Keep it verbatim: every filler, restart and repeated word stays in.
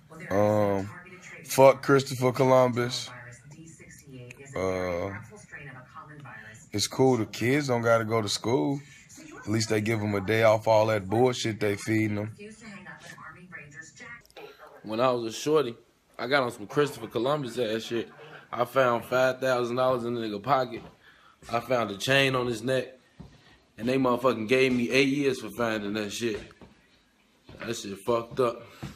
Um, fuck Christopher Columbus. Uh, it's cool the kids don't got to go to school. At least they give them a day off all that bullshit they feeding them. When I was a shorty, I got on some Christopher Columbus ass shit. I found five thousand dollars in the nigga pocket. I found a chain on his neck. And they motherfucking gave me eight years for finding that shit. That shit fucked up.